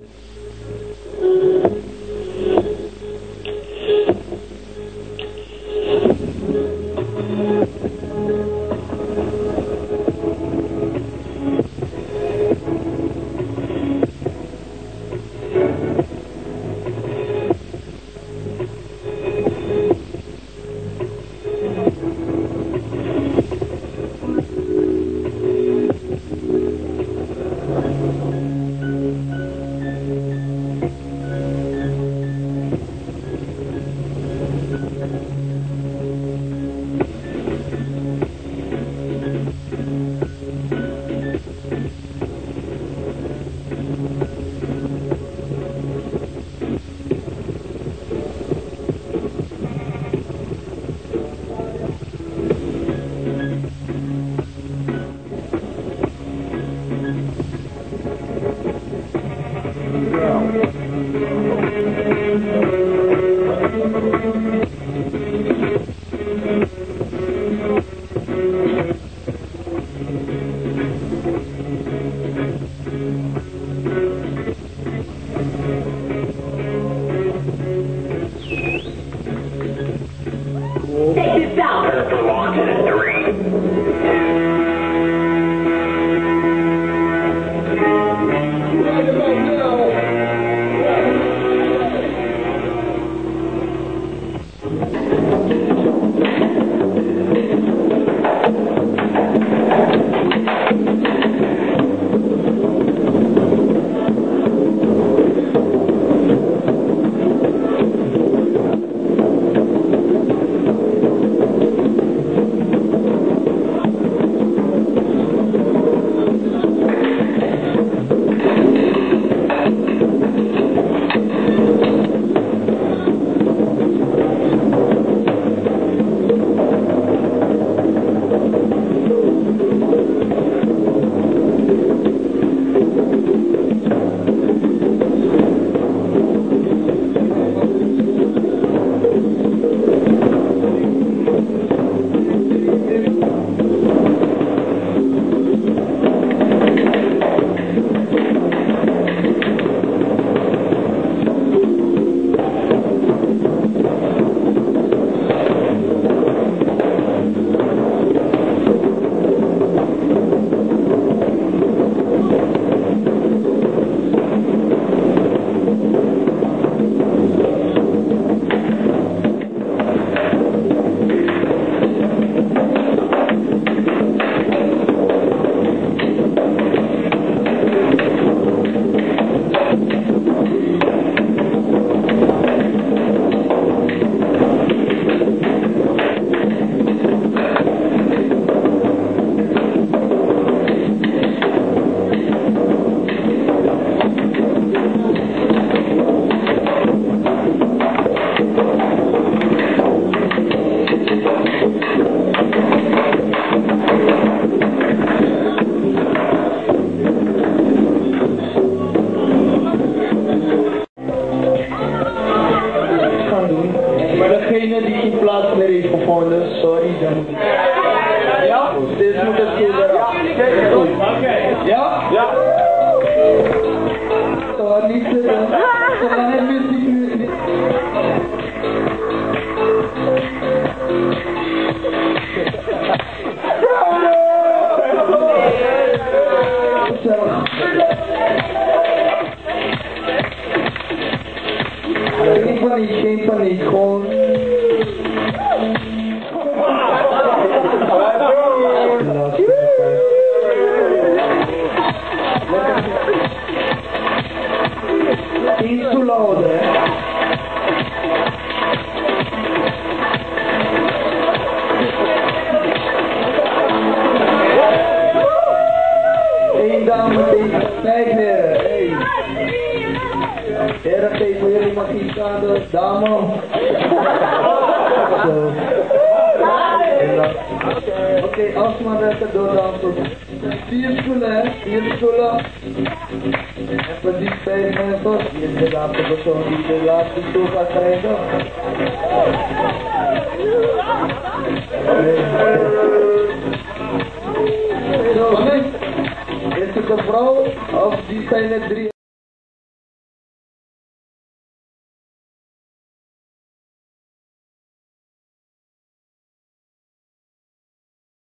Geen paniek, gewoon... Niet te loud, hè? Eén dame, kijk heren, hey. Heren, geef voor jullie mag iets aan de dame. Oké, alsmaar lekker doordansen. 4 stoelen, hè? 4 stoelen. Even die 5 mensen. Hier is de laatste persoon die de laatste stoel gaat krijgen. Is het een vrouw of die zijn er 3?